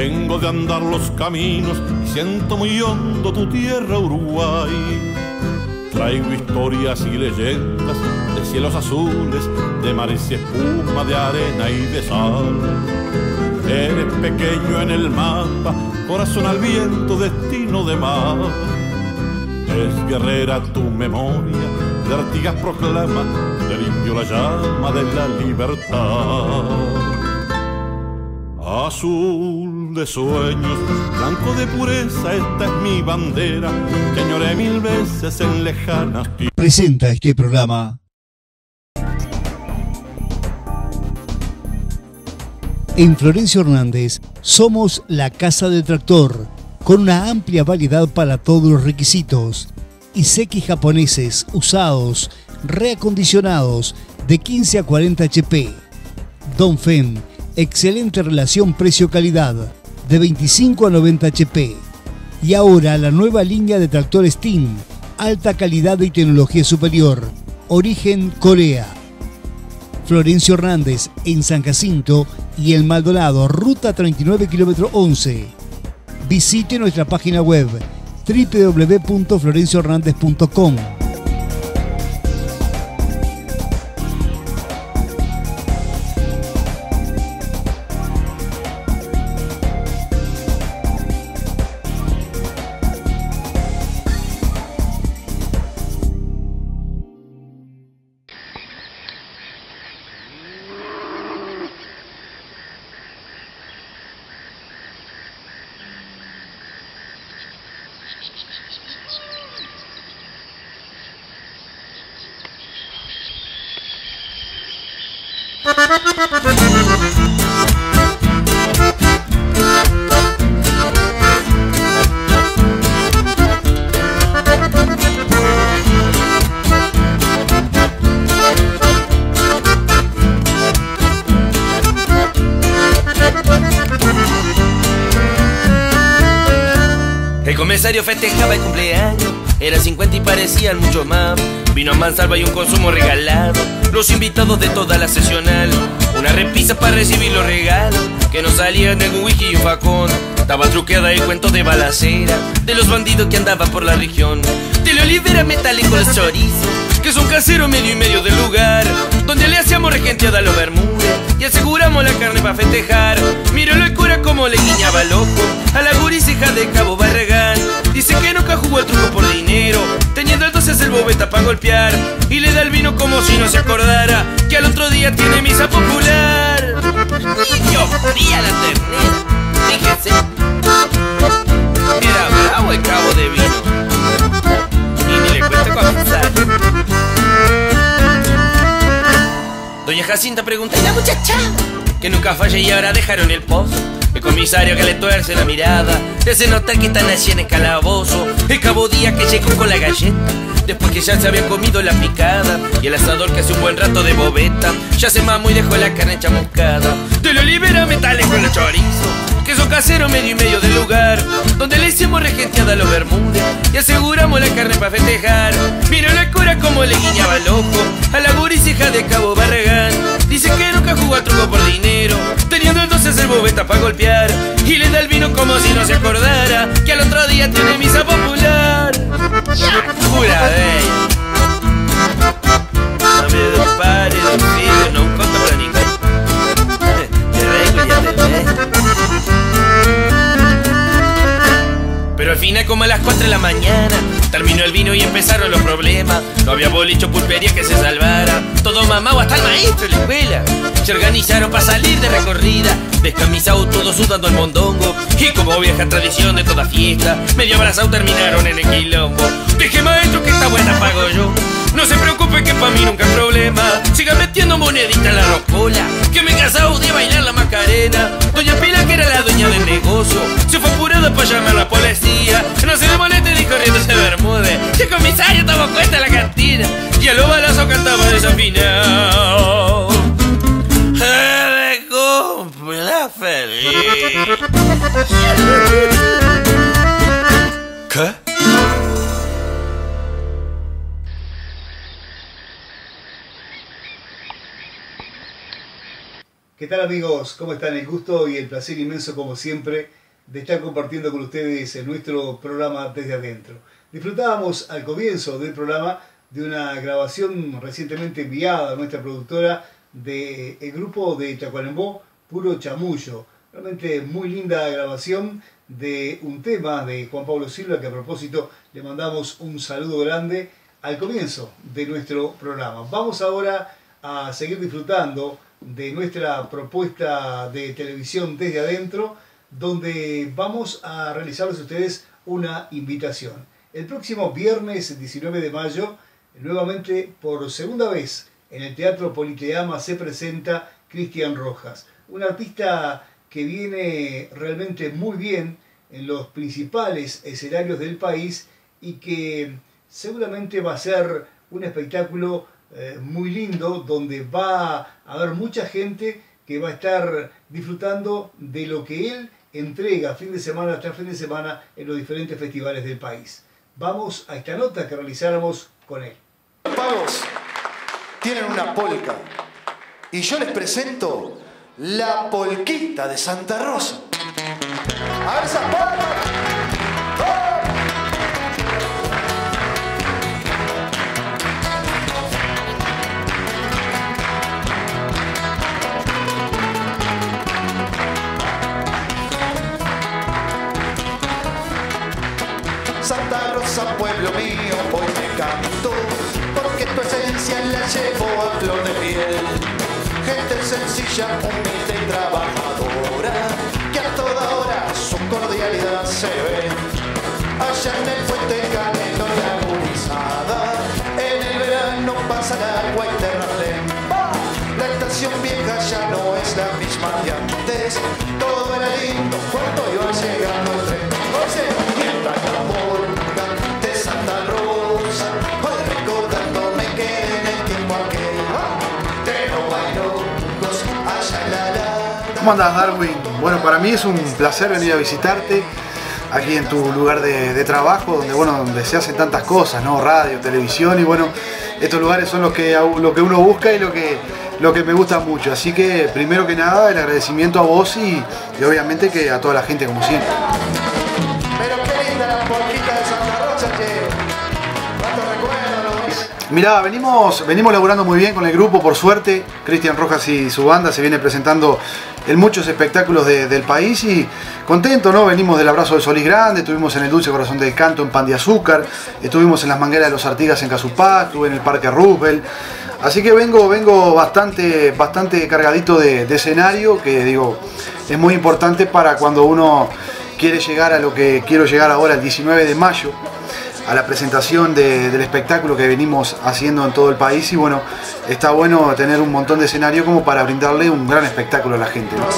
Vengo de andar los caminos y siento muy hondo tu tierra, Uruguay. Traigo historias y leyendas de cielos azules, de mares y espuma, de arena y de sal. Eres pequeño en el mapa, corazón al viento, destino de mar. Es guerrera tu memoria, de Artigas proclama, del indio la llama de la libertad. Azul de sueños, blanco de pureza, esta es mi bandera, que añoré mil veces en lejanas tierras. Presenta este programa en Florencio Hernández. Somos la Casa del Tractor, con una amplia variedad para todos los requisitos. Iseki japoneses, usados, reacondicionados, de 15 a 40 HP. Dongfeng, excelente relación precio-calidad, de 25 a 90 HP. Y ahora la nueva línea de tractor Steam, alta calidad y tecnología superior, origen Corea. Florencio Hernández en San Jacinto y El Maldonado, ruta 39, kilómetro 11. Visite nuestra página web www.florenciohernandez.com. El comisario festejaba el cumpleaños, era 50 y parecían mucho más. Vino a mansalva y un consumo regalado, los invitados de toda la sesional. Una repisa para recibir los regalos, que no salían de un whisky y un facón. Estaba truqueada el cuento de balacera, de los bandidos que andaban por la región. De la olivera metálico los chorizos, que son caseros medio y medio del lugar, donde le hacíamos regenteada a los bermudes y aseguramos la carne para festejar. Míralo el cura como le guiñaba el ojo a la guriceja de Cabo Barragán. Dice que nunca jugó el truco por dinero, teniendo entonces el bobeta para golpear, y le da el vino como si no se acordara que al otro día tiene misa popular. Y yo fría la ternera, fíjense, era bravo el cabo de vino, y ni le cuesta comenzar. Doña Jacinta pregunta: ¿y la muchacha? Que nunca falla y ahora dejaron el pozo. El comisario que le tuerce la mirada, le hace notar que están así en el calabozo. El cabo Díaz que llegó con la galleta, después que ya se habían comido la picada, y el asador que hace un buen rato de bobeta ya se mamó y dejó la carne chamuscada. De la olivera metales con los chorizos, queso casero medio y medio del lugar, donde le hicimos regenteada a los bermudes y aseguramos la carne para festejar. Mira la cura como le guiñaba el ojo a la guriceja de Cabo Barragán. Dice que nunca jugó al truco por dinero, teniendo entonces el bobeta para golpear, y le da el vino como si no se acordara que al otro día tiene misa popular. Pura de ella. No me despare, don Fido, no conta para ningún. Te rego y ya te ve. Pero al final, como a las 4 de la mañana, terminó el vino y empezaron los problemas. No había boliche o pulpería que se salvara, todo mamado hasta el maestro en la escuela. Se organizaron para salir de recorrida, descamisados todos sudando el mondongo, y como vieja tradición de toda fiesta, medio abrazados terminaron en el quilombo. Dije: maestro, que esta buena pago yo, no se preocupe que pa' mí nunca es problema. Siga metiendo monedita en la rocola, que me casado de bailar la Macarena. Doña Pila, que era la dueña del negocio, se fue apurada para llamar a la policía. No se le moleste ni corriendo ese bermude, que el comisario tomó cuenta en la cantina y a los balazos cantaba desafinado. ¡Me cumpla feliz! ¿Qué? ¿Qué tal, amigos? ¿Cómo están? El gusto y el placer inmenso, como siempre, de estar compartiendo con ustedes en nuestro programa Desde Adentro. Disfrutábamos al comienzo del programa de una grabación recientemente enviada a nuestra productora del grupo de Tacuarembó, Puro Chamullo. Realmente muy linda grabación de un tema de Juan Pablo Silva, que a propósito le mandamos un saludo grande al comienzo de nuestro programa. Vamos ahora a seguir disfrutando de nuestra propuesta de televisión Desde Adentro, donde vamos a realizarles a ustedes una invitación. El próximo viernes 19 de mayo, nuevamente por segunda vez en el Teatro Politeama se presenta Cristian Rojas, un artista que viene realmente muy bien en los principales escenarios del país y que seguramente va a ser un espectáculo muy lindo, donde va a haber mucha gente que va a estar disfrutando de lo que él entrega fin de semana tras fin de semana en los diferentes festivales del país. Vamos a esta nota que realizáramos con él. Los pagos tienen una polca y yo les presento la polquita de Santa Rosa. A ver esas palmas. Santa Rosa, pueblo mío, hoy me canto, porque tu esencia la llevo a flor de piel. Gente sencilla, humilde y trabajadora, que a toda hora su cordialidad se ve. Allá en el Fuente Canelo y Agonizada, en el verano pasa el agua y Terraplén. La estación vieja ya no es la misma de antes, todo era lindo cuando iba llegando el tren. Oye, mientras la polca de Santa Rosa, hoy recordándome que en el tiempo aquel de los bailongos allá en la... ¿Cómo andás, Darwin? Bueno, para mí es un placer venir a visitarte aquí en tu lugar de trabajo, donde, bueno, donde se hacen tantas cosas, ¿no? Radio, televisión, y bueno, estos lugares son lo que uno busca y lo que me gusta mucho. Así que, primero que nada, el agradecimiento a vos y obviamente que a toda la gente, como siempre. Pero qué linda la polquita de Santa Rosa, che. ¿Cuántos recuerdos? Mirá, venimos laburando muy bien con el grupo, por suerte. Cristian Rojas y su banda se viene presentando en muchos espectáculos del país y contento, ¿no? Venimos del Abrazo del Solís Grande, estuvimos en el Dulce Corazón del Canto en Pan de Azúcar, estuvimos en las Mangueras de los Artigas en Casupá, estuve en el Parque Roosevelt. Así que vengo bastante cargadito de escenario, que digo, es muy importante para cuando uno quiere llegar a lo que quiero llegar ahora el 19 de mayo, a la presentación del espectáculo que venimos haciendo en todo el país. Y bueno, está bueno tener un montón de escenario como para brindarle un gran espectáculo a la gente, ¿no?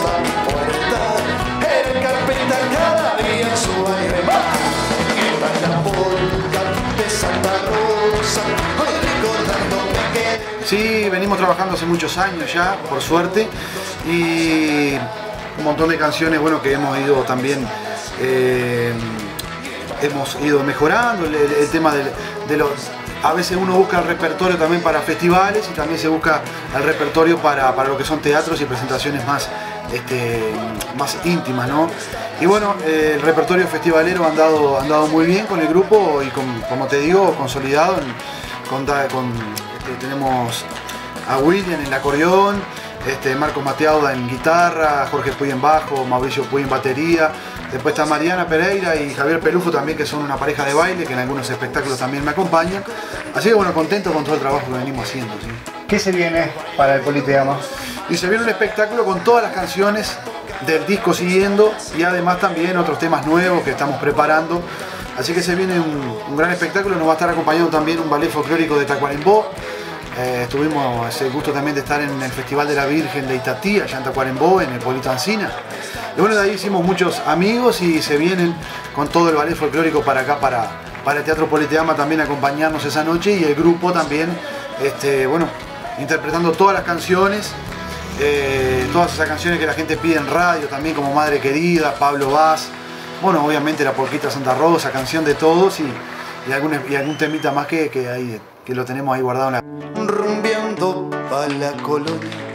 Sí, venimos trabajando hace muchos años ya, por suerte, y un montón de canciones, bueno, que hemos ido también hemos ido mejorando el tema de los... A veces uno busca el repertorio también para festivales y también se busca el repertorio para lo que son teatros y presentaciones más íntimas, ¿no? Y bueno, el repertorio festivalero ha andado muy bien con el grupo y como te digo, consolidado. Tenemos a William en el acordeón, Marcos Mateauda en guitarra, Jorge Puy en bajo, Mauricio Puy en batería. Después está Mariana Pereira y Javier Pelufo también, que son una pareja de baile, que en algunos espectáculos también me acompañan. Así que bueno, contento con todo el trabajo que venimos haciendo, ¿sí? ¿Qué se viene para el Politeama? Y se viene un espectáculo con todas las canciones del disco siguiendo y además también otros temas nuevos que estamos preparando. Así que se viene un gran espectáculo. Nos va a estar acompañando también un ballet folclórico de Tacuarembó. Tuvimos ese gusto también de estar en el Festival de la Virgen de Itatí, allá en Tacuarembó, en el Polito Ancina. Y bueno, de ahí hicimos muchos amigos y se vienen con todo el ballet folclórico para acá, para el Teatro Politeama también a acompañarnos esa noche, y el grupo también, bueno, interpretando todas las canciones, todas esas canciones que la gente pide en radio también, como Madre Querida, Pablo Vaz, bueno, obviamente la Polquita Santa Rosa, Canción de Todos y algún temita más que lo tenemos ahí guardado en la... Rumbeando pa' la colonia,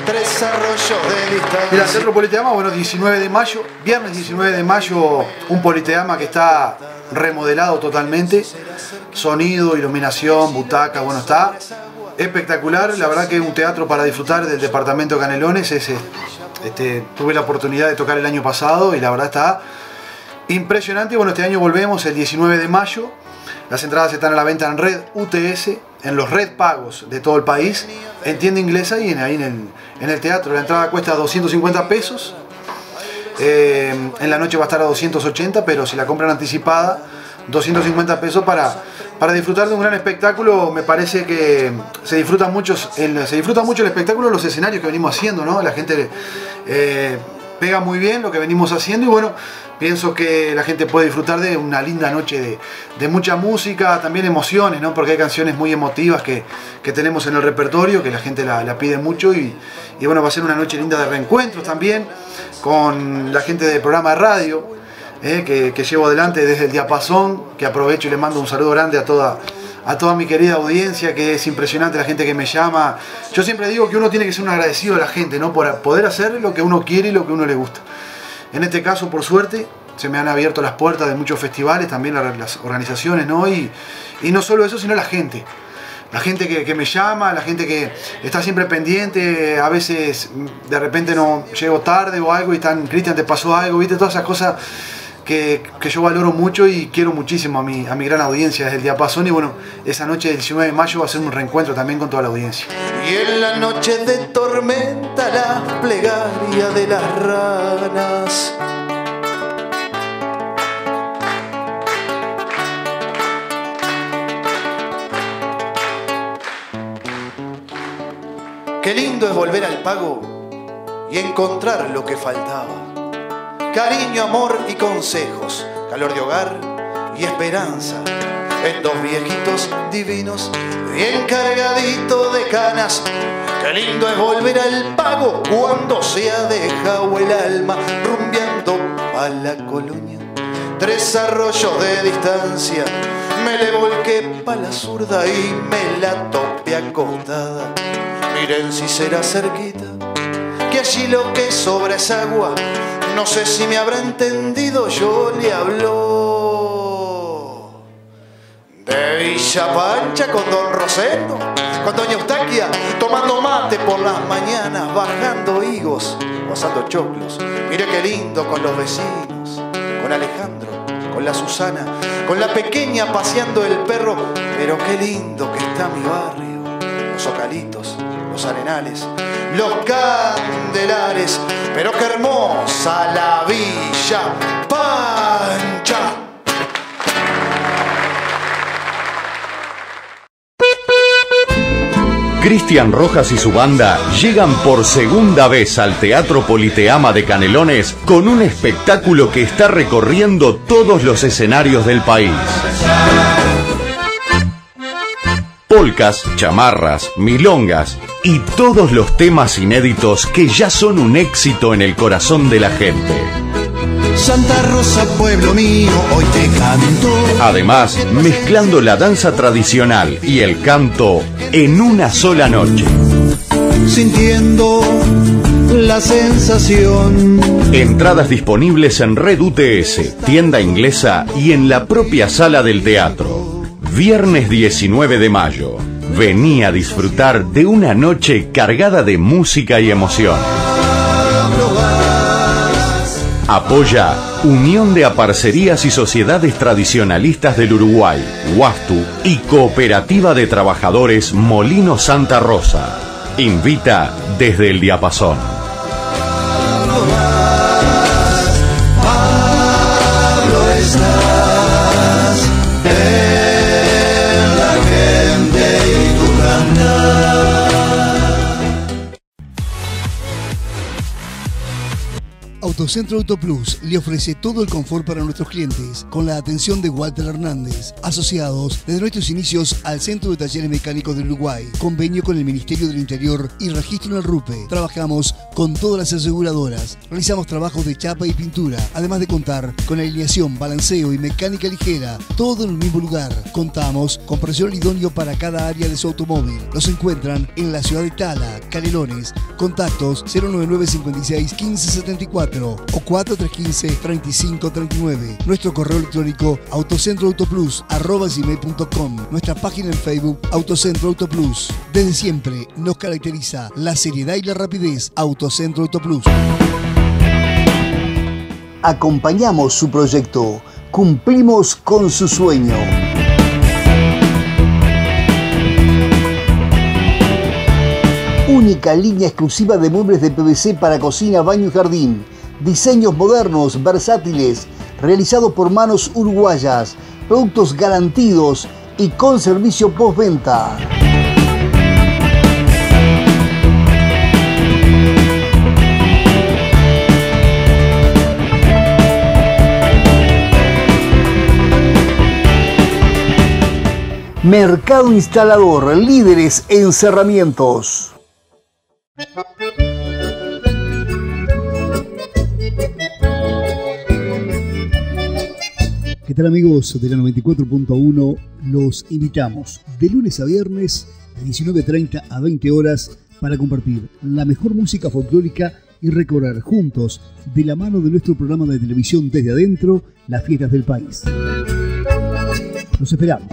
3 arroyos de distancia. Mira, Teatro Politeama, bueno, 19 de mayo, viernes 19 de mayo, un Politeama que está remodelado totalmente, sonido, iluminación, butacas, bueno, está espectacular. La verdad que es un teatro para disfrutar del departamento de Canelones. Tuve la oportunidad de tocar el año pasado y la verdad está impresionante. Bueno, este año volvemos el 19 de mayo. Las entradas están a la venta en Red UTS, en los Red Pagos de todo el país, en tienda inglesa y ahí en el teatro. La entrada cuesta 250 pesos. En la noche va a estar a 280, pero si la compran anticipada, 250 pesos para disfrutar de un gran espectáculo. Me parece que se disfruta mucho el espectáculo, los escenarios que venimos haciendo, ¿no? La gente pega muy bien lo que venimos haciendo y bueno, pienso que la gente puede disfrutar de una linda noche de mucha música, también emociones, ¿no? Porque hay canciones muy emotivas que tenemos en el repertorio, que la gente la pide mucho y bueno, va a ser una noche linda de reencuentros también con la gente del programa de radio que llevo adelante desde el Diapasón, que aprovecho y le mando un saludo grande a toda mi querida audiencia, que es impresionante la gente que me llama. Yo siempre digo que uno tiene que ser un agradecido a la gente, ¿no? Por poder hacer lo que uno quiere y lo que uno le gusta. En este caso, por suerte, se me han abierto las puertas de muchos festivales, también las organizaciones, ¿no? Y no solo eso, sino la gente. La gente que me llama, la gente que está siempre pendiente, a veces de repente no llego tarde o algo y están, Cristian, te pasó algo, ¿viste? Todas esas cosas que yo valoro mucho y quiero muchísimo a mi gran audiencia desde el Diapasón. Y bueno, esa noche del 19 de mayo va a ser un reencuentro también con toda la audiencia. Y en la noche de tormenta la plegaria de las ranas. Qué lindo es volver al pago y encontrar lo que faltaba. Cariño, amor y consejos, calor de hogar y esperanza. En dos viejitos divinos, bien cargaditos de canas. Qué lindo es volver al pago cuando se ha dejado el alma rumbeando a la colonia. 3 arroyos de distancia, me le volqué pa' la zurda y me la topé acostada. Miren si será cerquita, que allí lo que sobra es agua. No sé si me habrá entendido, yo le hablo de Villa Pancha con Don Rosendo, con Doña Eustaquia, tomando mate por las mañanas, bajando higos, pasando choclos. Mire qué lindo con los vecinos, con Alejandro, con la Susana, con la pequeña paseando el perro. Pero qué lindo que está mi barrio, los Zocalitos, los Arenales, los Candelares, pero qué hermosa la Villa Pancha. Cristian Rojas y su banda llegan por segunda vez al Teatro Politeama de Canelones con un espectáculo que está recorriendo todos los escenarios del país. Polcas, chamarras, milongas y todos los temas inéditos que ya son un éxito en el corazón de la gente. Santa Rosa, pueblo mío, hoy te canto. Además, mezclando la danza tradicional y el canto en una sola noche. Sintiendo la sensación. Entradas disponibles en Red UTS, tienda inglesa y en la propia sala del teatro. Viernes 19 de mayo. Vení a disfrutar de una noche cargada de música y emoción. Apoya Unión de Aparcerías y Sociedades Tradicionalistas del Uruguay, UASTU, y Cooperativa de Trabajadores Molino Santa Rosa. Invita desde el Diapasón. Pablo, estás en la gente y tu cantar. Autocentro Autoplus le ofrece todo el confort para nuestros clientes con la atención de Walter Hernández, asociados desde nuestros inicios al Centro de Talleres Mecánicos del Uruguay, convenio con el Ministerio del Interior y registro en el RUPE. Trabajamos con todas las aseguradoras, realizamos trabajos de chapa y pintura, además de contar con alineación, balanceo y mecánica ligera, todo en el mismo lugar. Contamos con personal idóneo para cada área de su automóvil. Nos encuentran en la ciudad de Tala, Canelones. Contactos 099 56 15 74 o 4315 35 39. Nuestro correo electrónico autocentroautoplus@gmail.com. Nuestra página en Facebook Autocentro Autoplus. Desde siempre nos caracteriza la seriedad y la rapidez. Autocentro Autoplus. Acompañamos su proyecto. Cumplimos con su sueño. Única línea exclusiva de muebles de PVC para cocina, baño y jardín. Diseños modernos, versátiles, realizados por manos uruguayas. Productos garantidos y con servicio postventa. Mercado Instalador, líderes en cerramientos. ¿Qué tal, amigos de la 94.1? Los invitamos de lunes a viernes de 19:30 a 20 horas para compartir la mejor música folclórica y recorrer juntos, de la mano de nuestro programa de televisión Desde Adentro, las fiestas del país. Los esperamos.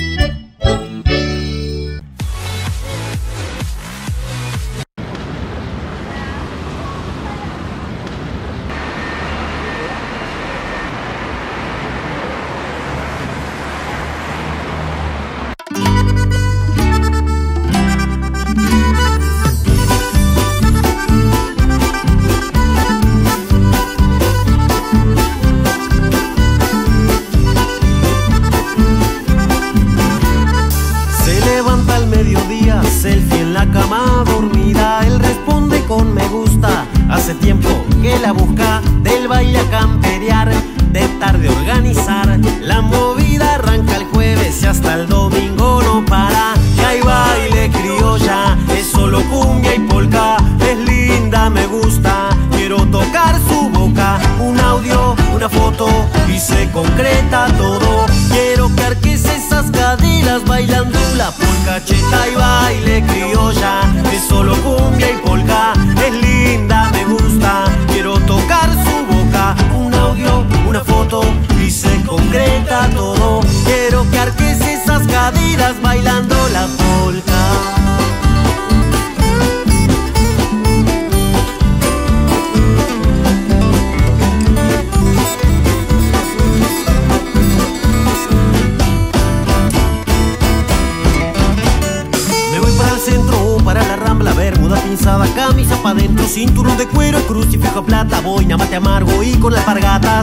Cinturón de cuero, crucifijo plata, boina, mate amargo y con las alpargatas.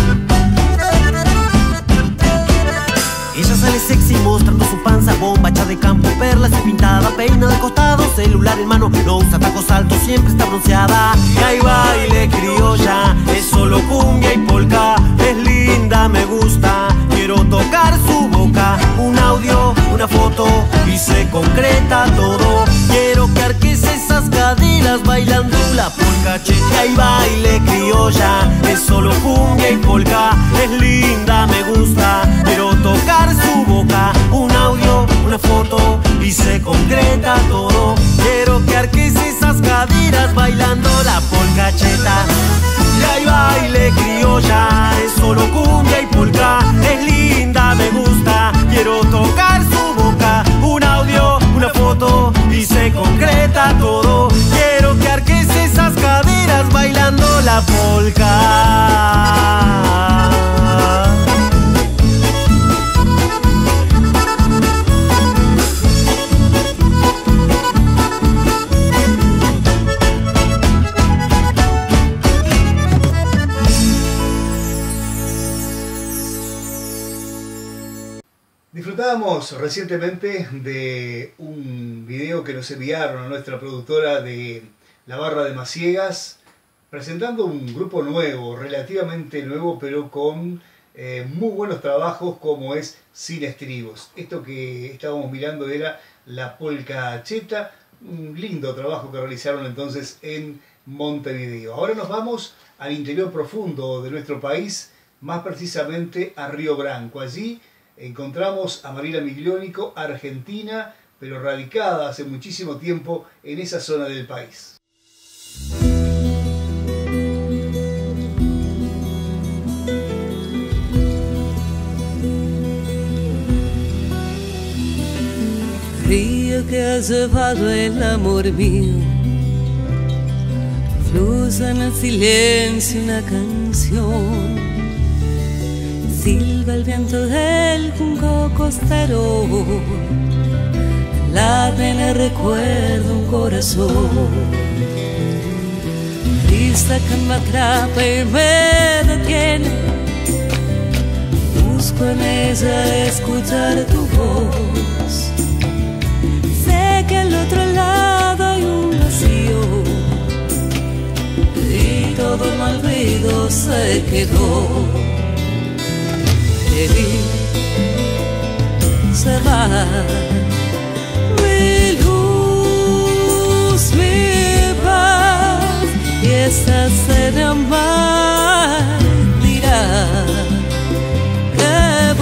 Ella sale sexy mostrando su panza, bombacha de campo, perlas y pintada, peina de costado, celular en mano, no usa tacos altos, siempre está bronceada. Y hay baile criolla, es solo cumbia y polka, es linda, me gusta, quiero tocar su boca. Un audio, una foto y se concreta todo. Quiero que arques esas caderas bailando la polka checa. Y baile criolla, es solo cumbia y polka, es linda, me gusta, quiero tocar su boca. Un audio, una foto y se concreta todo. Quiero que arques esas caderas bailando la polka cheta. Y hay baile criolla, es solo cumbia y polka, es linda, me gusta, quiero tocar su boca. Un audio, una foto y se concreta todo. Quiero que arques esas caderas bailando la polka. Disfrutábamos recientemente de un video que nos enviaron a nuestra productora de La Barra de Maciegas, presentando un grupo nuevo, relativamente nuevo, pero con muy buenos trabajos, como es Sin Estribos. Esto que estábamos mirando era La Polca Cheta, un lindo trabajo que realizaron entonces en Montevideo. Ahora nos vamos al interior profundo de nuestro país, más precisamente a Río Branco. Allí encontramos a Mariela Migliónico, argentina, pero radicada hace muchísimo tiempo en esa zona del país. Río que ha llevado el amor mío, fluye en el silencio una canción, silba el viento del junco costero, late en el recuerdo un corazón, brisa que me atrapa y me detiene, busco en ella escuchar tu voz. Sé que al otro lado hay un vacío y todo el mal ruido se quedó. Te vi, se va mi luz, mi paz, y esa será más dirá que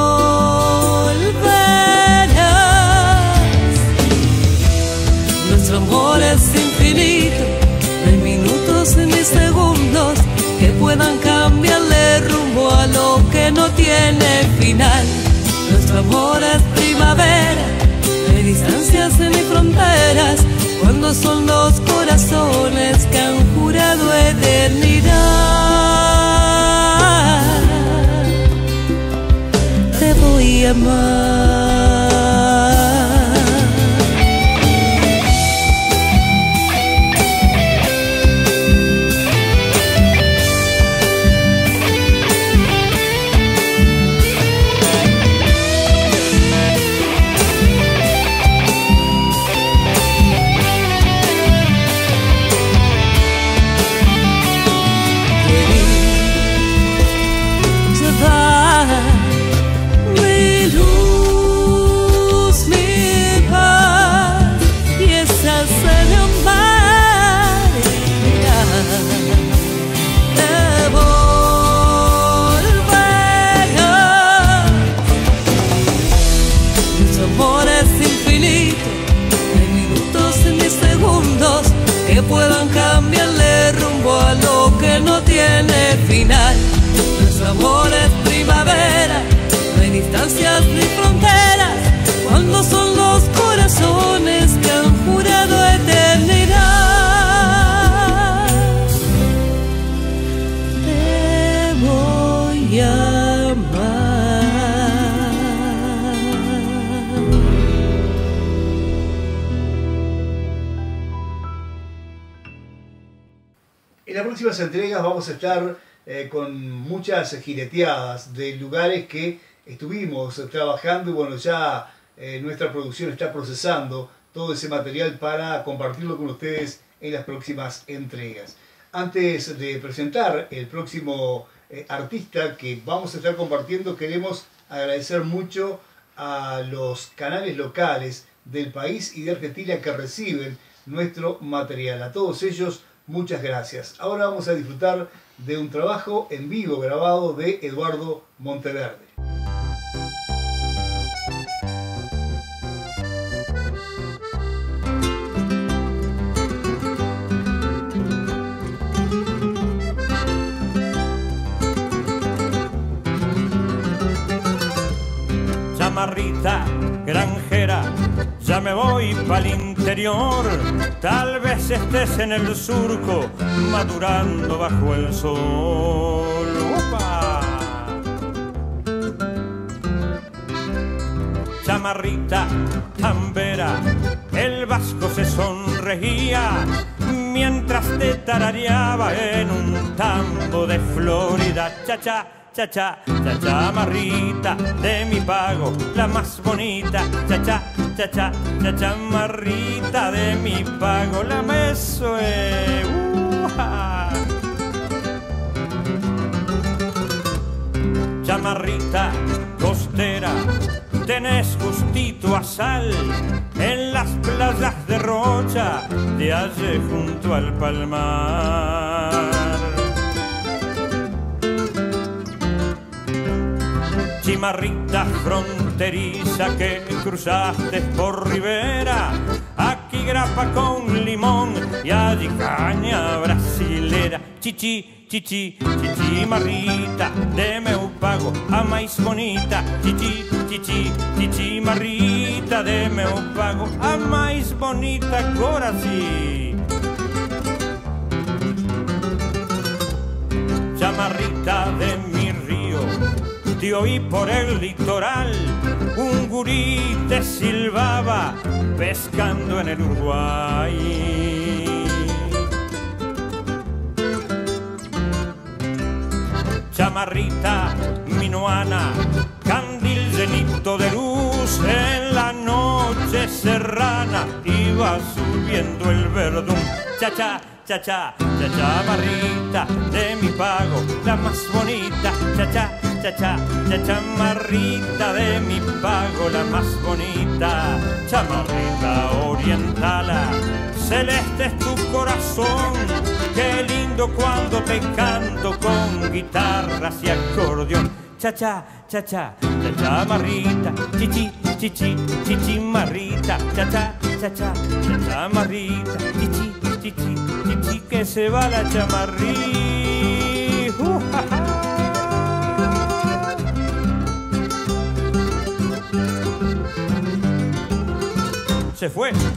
volverás. Nuestro amor es infinito, no hay minutos ni segundos que puedan cambiarle rumbo a lo que no tiene final. Nuestro amor es primavera, no hay distancias ni fronteras, cuando son dos corazones que han jurado eternidad. Te voy a amar. Puedan cambiarle rumbo a lo que no tiene final. Nuestro amor es primavera, no hay distancias ni fronteras, cuando son dos corazones que han jurado eternidad. Te voy a amar. En las próximas entregas vamos a estar con muchas jineteadas de lugares que estuvimos trabajando y bueno, ya nuestra producción está procesando todo ese material para compartirlo con ustedes en las próximas entregas. Antes de presentar el próximo artista que vamos a estar compartiendo, queremos agradecer mucho a los canales locales del país y de Argentina que reciben nuestro material. A todos ellos, muchas gracias. Ahora vamos a disfrutar de un trabajo en vivo grabado de Eduardo Monteverde. Chamarrita granjera, ya me voy pa'l interior, tal vez estés en el surco, madurando bajo el sol. ¡Opa! Chamarrita tambera, el vasco se sonreía, mientras te tarareaba en un tambo de Florida. Cha-cha, cha-cha, cha-cha, marrita de mi pago, la más bonita. Cha-cha, cha-cha, cha-cha, marrita de mi pago, la meso. chamarrita costera, tenés gustito a sal en las playas de Rocha, de allí junto al palmar. Chimarrita fronteriza que cruzaste por Rivera, aquí grapa con limón y allí caña brasilera. Chichi, chichi, chichimarrita, de meu pago a mais bonita. Chichi, chichi, chichimarrita, de meu pago a mais bonita. Agora sí. Chamarrita de mi río, te oí por el litoral, un gurí te silbaba pescando en el Uruguay. Chamarrita minuana, candil llenito de luz, en la noche serrana iba subiendo el verdún. Cha-cha, cha-cha, chamarrita de mi pago, la más bonita. Cha-cha, cha-cha, chamarrita de mi pago, la más bonita. Chamarrita orientala, celeste es tu corazón, qué lindo cuando te canto con guitarras y acordeón. Cha-cha, cha-cha, chamarrita, chichi, chichi, chichimarrita. Cha-cha, cha-cha, chamarrita, chichi, chichi, chichi, que se va la chamarrita. Se fue.